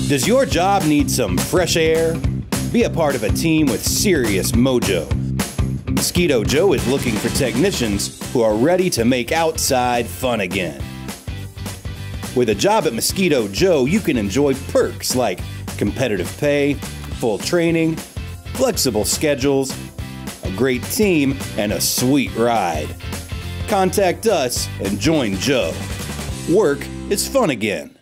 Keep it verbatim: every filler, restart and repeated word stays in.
Does your job need some fresh air? Be a part of a team with serious mojo. Mosquito Joe is looking for technicians who are ready to make outside fun again. With a job at Mosquito Joe, you can enjoy perks like competitive pay, full training, flexible schedules, a great team, and a sweet ride. Contact us and join Joe. Work is fun again.